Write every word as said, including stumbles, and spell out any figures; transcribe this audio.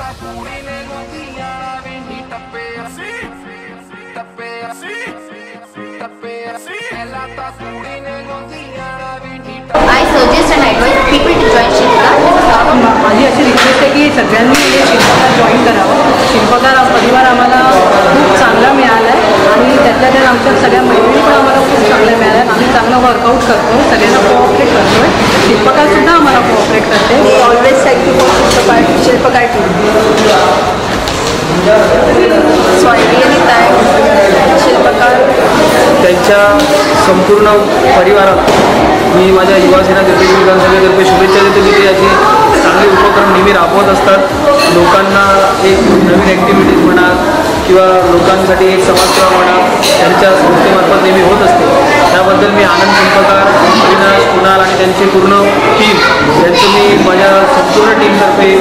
tá purine gotiana, vini tappe así, tappe así, tappe así. Ela tá purine gotiana, vini tappe. I suggest and advise people to join Shilpa. माझी अशी request आहे की सगळ्यांनी म्हणजे शिल्पकार join करावं. शिल्पकार हा परिवार आम्हाला खूप चांगला मिळाला आहे आणि त्यातल्या त्यात आमच्या सगळ्या मैत्रिणी पण आम्हाला खूप चांगल्या मिळाल्या आहेत. आम्ही चांगलं वर्कआउट करतो, सगळ्यांना कोऑपरेट करतो आहे. शिल्पकारसुद्धा आम्हाला कोऑपरेट करते. Always thank you for Shilpkar Shilpkar team. So I really thank Shilpkar. त्यांच्या संपूर्ण परिवारात मी माझ्या युवासेना गणपती विधानसभेतर्फे शुभेच्छा देतो की ते अशी चांगले उपक्रम नेहमी राबवत असतात. लोकांना एक नवीन ॲक्टिव्हिटीज म्हणा किंवा लोकांसाठी एक समाजसेवा म्हणा त्यांच्या संस्थेमार्फत नेहमी होत असते. त्याबद्दल मी आनंद शिल्पकार, अविनाश, कुणाल आणि त्यांची पूर्ण टीम यांचं मी माझ्या संपूर्ण टीमतर्फे